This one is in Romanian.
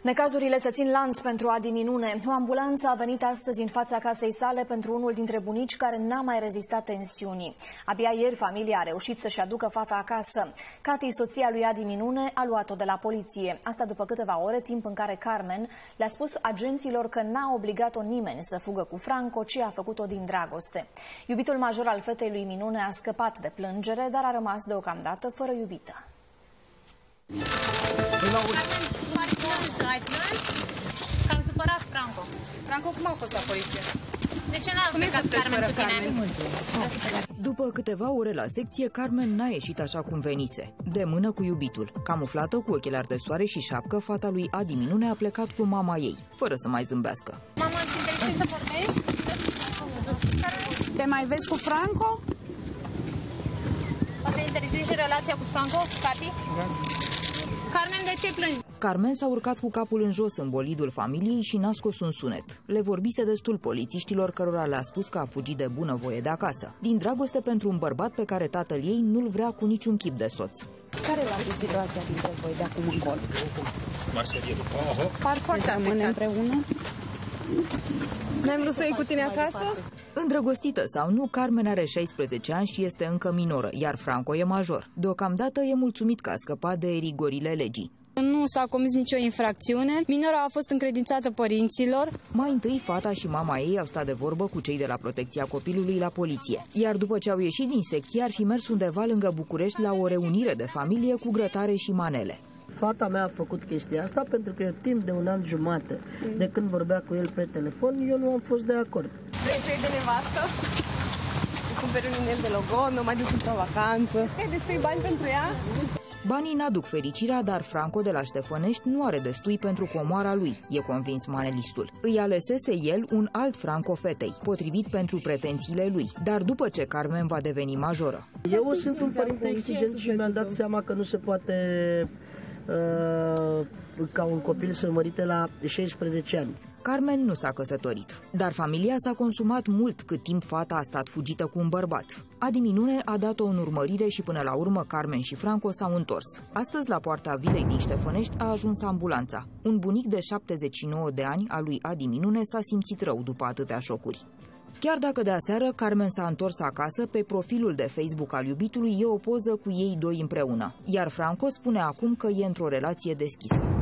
Necazurile se țin lanț pentru Adi Minune. O ambulanță a venit astăzi în fața casei sale pentru unul dintre bunici care n-a mai rezistat tensiunii. Abia ieri familia a reușit să-și aducă fata acasă. Cati, soția lui Adi Minune, a luat-o de la poliție. Asta după câteva ore, timp în care Carmen le-a spus agenților că n-a obligat-o nimeni să fugă cu Franco, ci a făcut-o din dragoste. Iubitul major al fetei lui Minune a scăpat de plângere, dar a rămas deocamdată fără iubită. Ai plâns? Că-am supărat Franco. Franco, cum a fost la poliție? De ce n-a plecat Carmen cu tine? După câteva ore la secție, Carmen n-a ieșit așa cum venise, de mână cu iubitul. Camuflată cu ochelari de soare și șapcă, fata lui Adi Minune a plecat cu mama ei, fără să mai zâmbească. Mama, îți interzice să vorbești? Te mai vezi cu Franco? Poate interzice relația cu Franco, Cati? Carmen, de ce plângi? Carmen s-a urcat cu capul în jos în bolidul familiei și n-a scos un sunet. Le vorbise destul polițiștilor, cărora le-a spus că a fugit de bunăvoie de acasă, din dragoste pentru un bărbat pe care tatăl ei nu-l vrea cu niciun chip de soț. Care va fi situația dintre voi de acum încolo? Par foarte rămâne împreună. N-ai vrut să iei cu tine acasă? Îndrăgostită sau nu, Carmen are 16 ani și este încă minoră, iar Franco e major. Deocamdată e mulțumit că a scăpat de rigorile legii. Nu s-a comis nicio infracțiune. Minora a fost încredințată părinților. Mai întâi, fata și mama ei au stat de vorbă cu cei de la Protecția Copilului la poliție. Iar după ce au ieșit din secție, ar fi mers undeva lângă București la o reunire de familie cu grătare și manele. Fata mea a făcut chestia asta pentru că eu timp de un an jumate, de când vorbea cu el pe telefon, eu nu am fost de acord. Vrei să iei de nevastă? Îi cumperi un inel de logo, nu mai duci într-o vacanță. Hai, destui bani pentru ea? Banii n-aduc fericirea, dar Franco de la Ștefănești nu are destui pentru comoara lui, e convins manelistul. Îi alesese el un alt Franco fetei, potrivit pentru pretențiile lui, dar după ce Carmen va deveni majoră. Eu sunt un părinte exigent și mi-am dat seama că nu se poate ca un copil să mărite la 16 ani. Carmen nu s-a căsătorit, dar familia s-a consumat mult cât timp fata a stat fugită cu un bărbat. Adi Minune a dat-o în urmărire și până la urmă Carmen și Franco s-au întors. Astăzi, la poarta vilei din Ștefănești, a ajuns ambulanța. Un bunic de 79 de ani al lui Adi Minune s-a simțit rău după atâtea șocuri. Chiar dacă de aseară Carmen s-a întors acasă, pe profilul de Facebook al iubitului e o poză cu ei doi împreună. Iar Franco spune acum că e într-o relație deschisă.